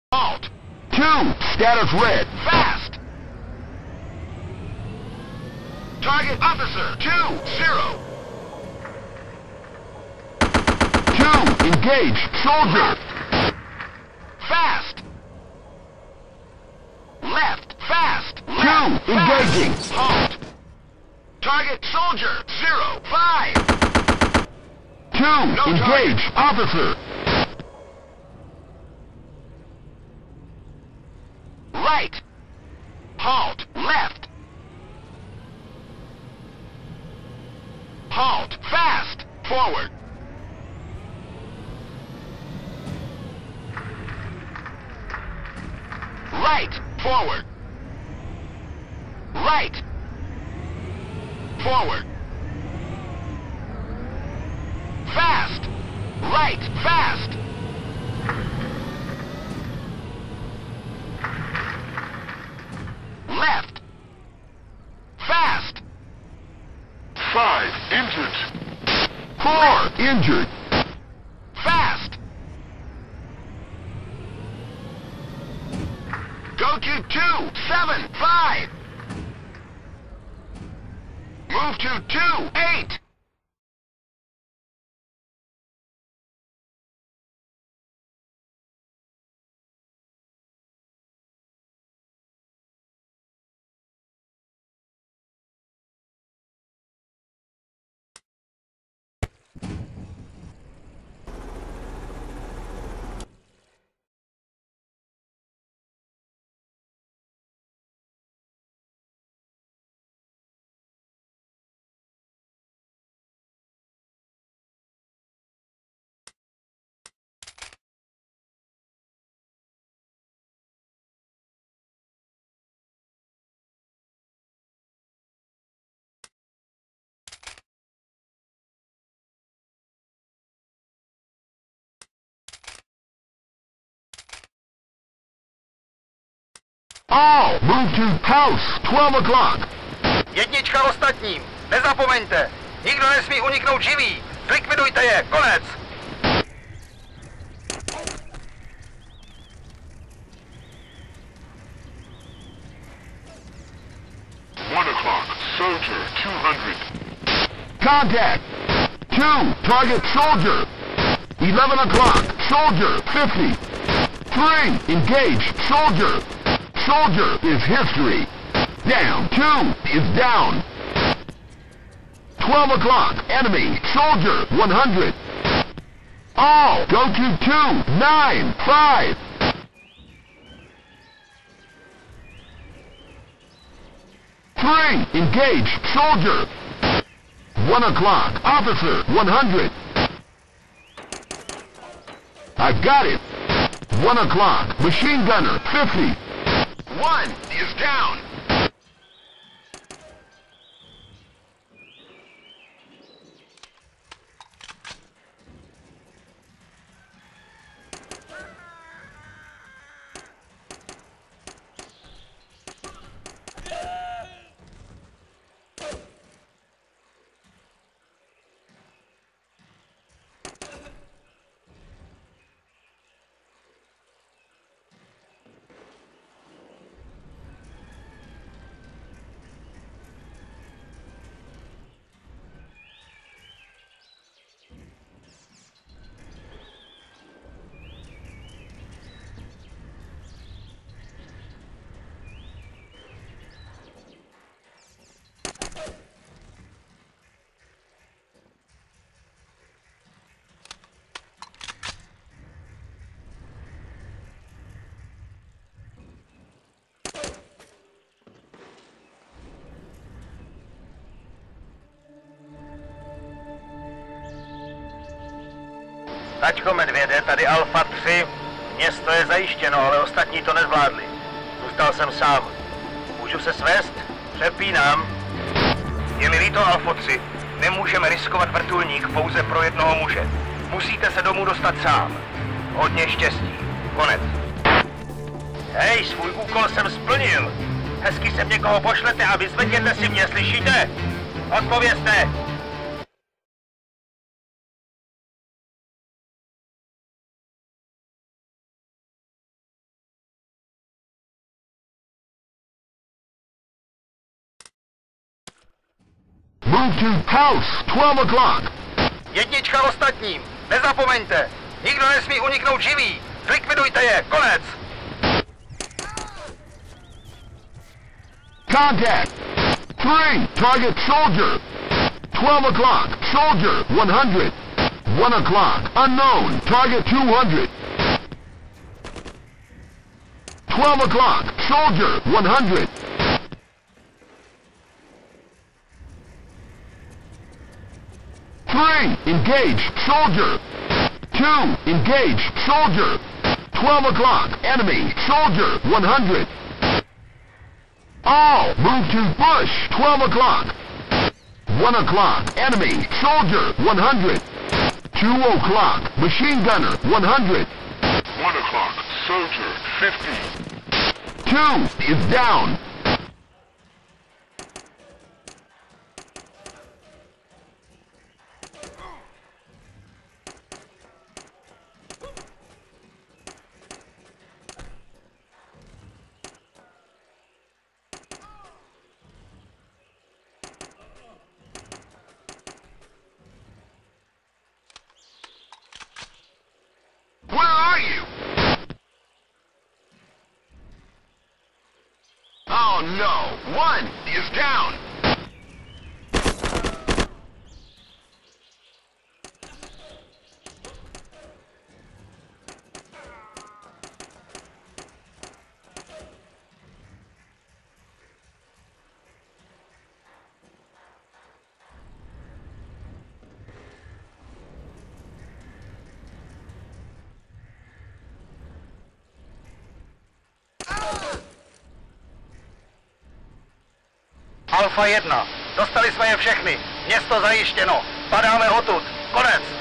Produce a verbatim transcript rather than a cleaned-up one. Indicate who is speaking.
Speaker 1: Halt. Two. Status red. Fast. Target officer. Two. Zero. Two. Engage. Soldier. Fast. Left. Fast. Left. Two. Engaging. Halt. Target soldier. Zero. Five. Two. No engage. Target. Officer. Right. Halt. Left. Halt. Fast. Forward. Right. Forward. Right. Forward. Fast. Right. Fast. Left. Fast. Five. Injured. Four. Injured. Fast. Go to two. Seven. Five. Move to two. Eight. All move to house. Twelve o'clock.
Speaker 2: Jednička ostatním. Nezapomeňte. Nikdo nesmí uniknout živý. Zlikvidujte je. Konec.
Speaker 1: One o'clock. Soldier. Two hundred. Contact. Two. Target soldier. Eleven o'clock. Soldier. Fifty. Three. Engage. Soldier. Soldier is history. Down. Two is down. Twelve o'clock. Enemy. Soldier. One hundred. All. Go to two. Nine. Five. Three. Engage. Soldier. One o'clock. Officer. One hundred. I got it. One o'clock. Machine gunner. Fifty. One is down.
Speaker 2: Tačko medvěde, tady Alfa tři. Město je zajištěno, ale ostatní to nezvládli. Zůstal jsem sám. Můžu se svést? Přepínám. Je-li líto, Alfa tři, nemůžeme riskovat vrtulník pouze pro jednoho muže. Musíte se domů dostat sám. Hodně štěstí. Konec. Hej, svůj úkol jsem splnil. Hezky sem někoho pošlete a vyzvedněte si mě, slyšíte? Odpovězte!
Speaker 1: Move to house, twelve o'clock.
Speaker 2: Jednička ostatním. Nezapomeňte. Nikdo nesmí uniknout živý. Zlikvidujte je. Konec.
Speaker 1: Contact. Three, target soldier. twelve o'clock, soldier, one hundred. one o'clock, unknown, target two hundred. twelve o'clock, soldier, one hundred. Three, engage, soldier. Two, engage, soldier. twelve o'clock, enemy, soldier, one hundred. All, move to bush, twelve o'clock. one o'clock, enemy, soldier, one hundred. two o'clock, machine gunner, one hundred. one o'clock, soldier, fifty. two is down. Where are you? Oh no, one is down.
Speaker 2: Alfa jedna. Dostali jsme je všechny. Město zajištěno. Padáme odtud. Konec.